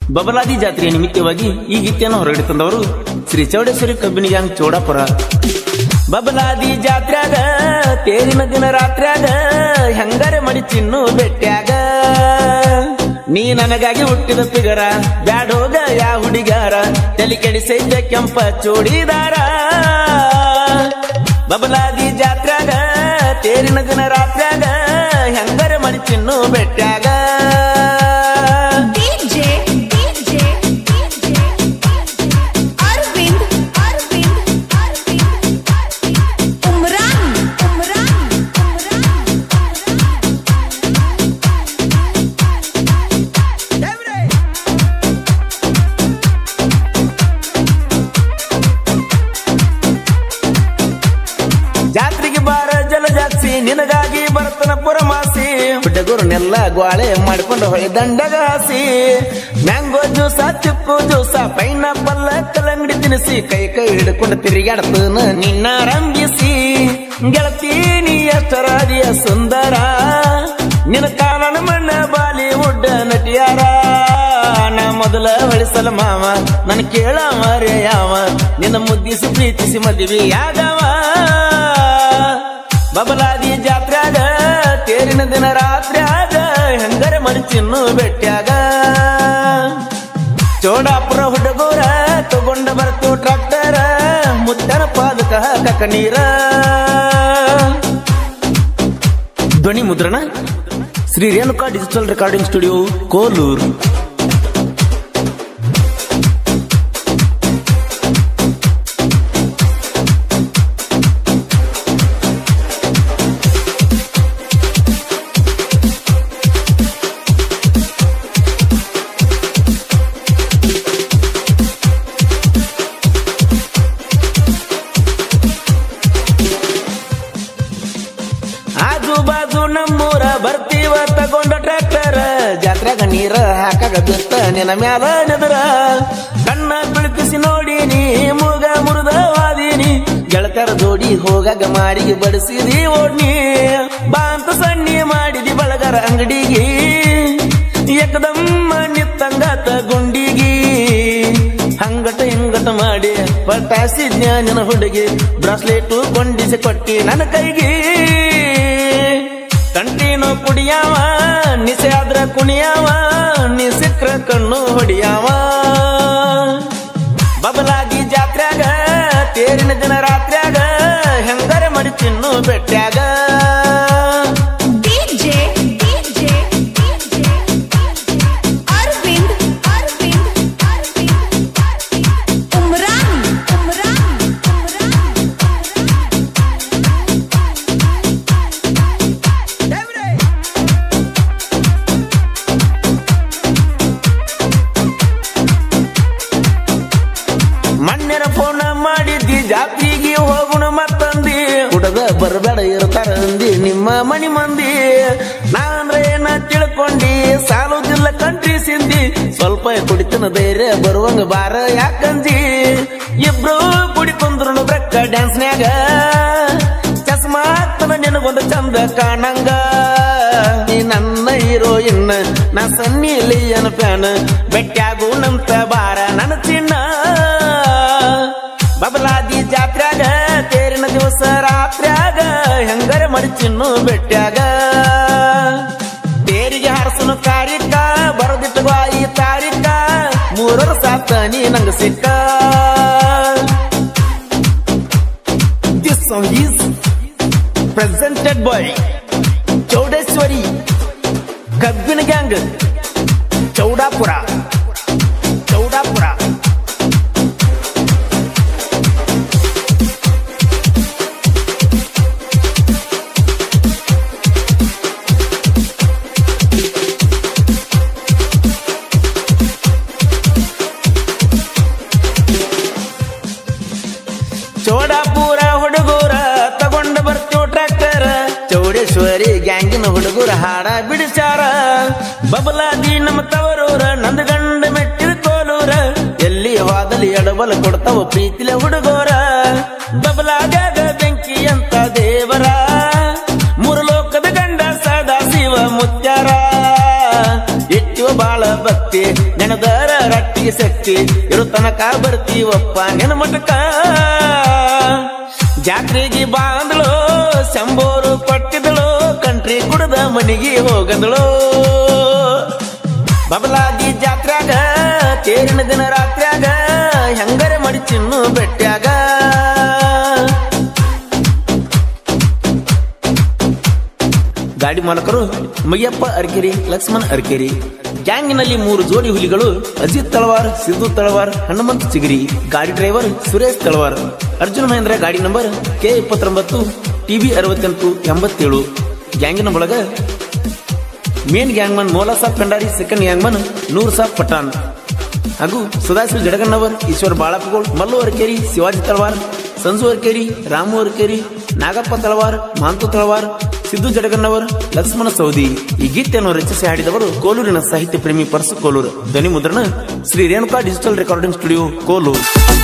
ಬಬಲಾದಿ ಜಾತ್ರೆಯ ನಿಮಿತ್ತವಾಗಿ ಈ ಗೀತೆಯನ್ನು ಹೊರಗಡೆ ತಂದವರು ಶ್ರೀ ಚೌಡೇಶ್ವರಿ ಕಬ್ಬಿಣಿ ಗ್ಯಾಂಗ್ ಚೌಡಾಪುರ. ಬಬಲಾದಿ ಜಾತ್ರ್ಯಾಗ ತೇರಿನ ದಿನ ರಾತ್ರ್ಯಾಗ ಹೆಂಗಾರೆ ಮಡಿ ಚಿನ್ನು ಬೆಟ್ಟ್ಯಾಗ ನೀ ನನಗಾಗಿ ಹುಟ್ಟಿದ ಪಿಗರ ಬ್ಯಾಡೋಗ ಯಾ ಹುಡುಗಾರ ತಲೆ ಕೆಡಿಸೈತ ಕೆಂಪ ಚೂಡಿದಾರ. ಬಬಲಾದಿ ಜಾತ್ರ್ಯಾಗ ತೇರಿನ ದಿನ ರಾತ್ರ್ಯಾಗ ಹೆಂಗಾರೆ ಮಡಿ ಚಿನ್ನು ಬೆಟ್ಟ್ಯಾಗ ನಿನಗಾಗಿ ಬರ್ತನ ಪುರಮಾಸಿ ಹುಡುಗರನ್ನೆಲ್ಲ ಗ್ವಾಳೆ ಮಾಡ್ಕೊಂಡು ಹೊಯ್ದಂಡಗ ಹಾಸಿ mango juice chikoo juice pineapple ಕಲ್ಲಂಗಡಿ ತಿನಿಸಿ ಕೈ ಕೈ ಹಿಡ್ಕೊಂಡು ತಿರುಗಾಡ್ತನ ನಿನ್ನ ರಂಗಿಸಿ ಗೆಳತಿ ನೀ ಎಷ್ಟರಾದಿಯ ಸುಂದರ ನಿನ್ನ ಕಾಲನ ಮಣ್ಣ ಬಾಲಿವುಡ್ ನಟಿಯಾರ ನಾ ಮೊದಲ ಹೊಳಿಸಲ ಮಾವ ನನ್ ಕೇಳ ಮಾರೇ ಯಾವ ನಿನ್ನ ಮುದ್ದಿಸಿ ಪ್ರೀತಿಸಿ ಮದುವೆ ಯಾದವ. ಬಬಲಾದಿ ಜಾತ್ರ್ಯಾಗ ತೇರಿನ ದಿನ ರಾತ್ರ್ಯಾಗ ಹೆಂಗರೆ ಮಡಿ ಚಿನ್ನು ಬೆಟ್ಟ್ಯಾಗ ಚೌಡಾಪುರ ಹುಡುಗೂರ ತಗೊಂಡ ಬರ್ತು ಟ್ರಾಕ್ಟರ ಮುತ್ತನ ಪಾದಕ ಕಕ್ಕ ನೀರ. ಧ್ವನಿ ಮುದ್ರಣ Shri Renuka digital recording studio Kolur. ಬಾಜು ನಮ್ಮೂರ ಬರ್ತೀವ ತಗೊಂಡ ಟ್ರ್ಯಾಕ್ಟರ್ ಜಾತ್ರೆಗ ನೀರ ಹಾಕಾಗ ಬಿತ್ತ ನಿನ್ನ ಮ್ಯಾಲ ನೆದರ ಕಣ್ಣ ಬಿಳುಕಿಸಿ ನೋಡಿನಿ ಮೂಗ ಮುರಿದವಾದೀನಿ ಗೆಳತರ ಜೋಡಿ ಹೋಗಾಗ ಮಾರಿಗೆ ಬಡಿಸಿದಿ ಓಡ್ನಿ ಬಾ ಅಂತ ಸಣ್ಣಿ ಮಾಡಿದಿ ಬಳಗರ ಅಂಗಡಿಗೆ ಏಕದಮ್ಮ ನಿತ್ತಂಗಾತ ಗುಂಡಿಗಿ ಹಂಗಟ ಹಿಂಗಟ ಮಾಡಿ ಪಟಾಸಿದ್ನ ನಿನ್ನ ಹುಡುಗಿ ಬ್ರಾಸ್ಲೆಟು ಕೊಂಡಿಸಿ ಕೊಟ್ಟಿ ನನ್ನ ಕೈಗೆ ಕಂಟಿನೋ ಕುಡಿಯಾವ ನಿಸೆ ಆದ್ರ ಕುಣಿಯಾವ ನೀ ಸಿಕ್ರ ಕಣ್ಣು ಹೊಡಿಯಾವ. ಬಬಲಾದಿ ಜಾತ್ರ್ಯಾಗ ತೇರಿನ ದಿನ ರಾತ್ರ್ಯಾಗ ಹೆಂಗರೆ ಮಡಿ ಚಿನ್ನು ಬೆಟ್ಟ್ಯಾಗ ಫೋನ್ ಮಾಡಿದ್ದಿ ಜಾತ್ರೆಗೆ ಹೋಗುಣ ಮತ್ತಂದಿ ಹುಡುಗ ಬರಬೇಡ ಇರ್ತಾರ ಅಂದಿ ನಿಮ್ಮ ಮನಿ ಮಂದಿ ನಾಂದ್ರೆ ಏನ ತಿಳ್ಕೊಂಡಿ ಸಾಲುದಿಲ್ಲ ಕಂಟ್ರಿ ಸಿಂದಿ ಸ್ವಲ್ಪ ಕುಡಿತನ ಧೈರ್ಯ ಬರುವಂಗ ಬಾರ ಯಾಕಂದಿ ಇಬ್ರು ಕುಡಿಕೊಂಡ್ರು ಬ್ರೆಕ್ಕ ಡ್ಯಾನ್ಸ್ನ್ಯಾಗ ಚಸ್ಮಾ ಹಾಕ್ತನ ನಿನಗೊಂದು ಚಂದ ಕಾಣಂಗ ನೀ ನನ್ನ ಹೀರೋಯಿನ್ ನಾ ಸನ್ನಿ ಲಿಯನ್ ಫ್ಯಾನ್ ಬೆಟ್ಟ್ಯಾಗು ನಂತ ಬಾರ ನನ್ನ ಚಿನ್ನ. ಬಬಲಾದಿ ಜಾತ್ರ್ಯಾಗ ತೇರಿನ ದಿವಸ ರಾತ್ರ್ಯಾಗ ಹೆಂಗರೆ ಮಡಿ ಚಿನ್ನು ಬೆಟ್ಟ್ಯಾಗ ತೇರಿಗೆ ಹಾರಸನು ಕಾರಿಕ ಬರದಿಟ್ಟುವ ಈ ತಾರಿಕ ಮೂರರ ಸಾತ ನೀ ನಂಗ ಸಿಕ್ಕ. This song is presented by Chowdeshwari Kabbina gang Chowdapur. Chowdapur ಹುಡುಗೂರ ತಗೊಂಡ ಬರ್ತೀವ್ ಟ್ರ್ಯಾಕ್ಟರ್ ಚೌಡೇಶ್ವರಿ ಗ್ಯಾಂಗಿನ ಹುಡುಗೂರ ಹಾಡ ಬಿಡಿಸ್ಯಾರ. ಬಬಲಾದಿ ನಮ್ಮ ತವರೂರ ನಂದ ಗಂಡ ಮೆಟ್ಟಿದ ಕೋಲೂರ ಎಲ್ಲಿ ಹೋದಲ್ಲಿ ಎಡಬಲ ಕೊಡ್ತಾವ ಪ್ರೀತಿಲೆ ಹುಡುಗೂರ. ಬಬಲಾದ್ಯಾಗ ಬೆಂಕಿ ಅಂತ ದೇವರ ಮೂರು ಲೋಕದ ಗಂಡ ಸದಾ ಶಿವ ಮುತ್ಯಾರ ಬಾಳ ಭಕ್ತಿ ನೆನದರ ರಟ್ಟಿಗೆ ಶಕ್ತಿ ಇರು ತನಕ ಬರ್ತೀವಪ್ಪ ನೆನ ಮಟಕ ಜಾತ್ರೆಗೆ ಬಾಂದಳು ಶಂಬೋರು ಕೊಟ್ಟಿದಳು ಕಂಟ್ರಿ ಕುಡದ ಮನಿಗೆ ಹೋಗದಳು ಬಬಲಾದಿ ಜಾತ್ರ್ಯಾಗ ತೇರಿನ ದಿನ ರಾತ್ರ್ಯಾಗ ಹೆಂಗರೆ ಮಾಡಿ ಚಿನ್ನು ಬೆಟ್ಟ್ಯಾಗ ಗಾಡಿ ಮಾಲಕರು ಮಯ್ಯಪ್ಪ ಅರ್ಕೆರಿ ಲಕ್ಷ್ಮಣ್ ಅರ್ಕೆರಿ ಗ್ಯಾಂಗಿನಲ್ಲಿ 3 ಜೋಡಿ ಹುಲಿಗಳು ಅಜಿತ್ ತಳವಾರ್ ಸಿದ್ದು ತಳವಾರ್ ಹನುಮಂತ್ ಚಿಗಿರಿ ಗಾಡಿ ಡ್ರೈವರ್ ಸುರೇಶ್ ತಳವಾರ್ ಅರ್ಜುನ್ ಮಹೇಂದ್ರ ಗಾಡಿ ನಂಬರ್ K29 TB 6887 ಗ್ಯಾಂಗಿನ ಒಳಗ main gangman Mola Sab Kandari second gangman Noor Sab Pathan ಹಾಗೂ ಸದಾಶಿವ ಜಡಗನ್ನವರ್ ಈಶ್ವರ್ ಬಾಳಪ್ಪಗೋಳ್ ಮಲ್ಲು ಅರ್ಕೇರಿ ಶಿವಾಜಿ ತಳವಾರ್ ಸಂಜು ಅರ್ಕೇರಿ ರಾಮು ಅರ್ಕೇರಿ ನಾಗಪ್ಪ ತಳವಾರ್ ಮಾಂತು ತಳವಾರ್ ಸಿದ್ದು ಜಡಗನ್ನವರ್ ಲಕ್ಷ್ಮಣ ಸೌದಿ ಈ ಗೀತೆಯನ್ನು ರಚಿಸಿ ಹಾಡಿದವರು ಕೋಲೂರಿನ ಸಾಹಿತ್ಯ ಪ್ರೇಮಿ ಪರಸು ಕೋಲೂರು ಧ್ವನಿ ಮುದ್ರಣ Shri Renuka digital recording studio Kolur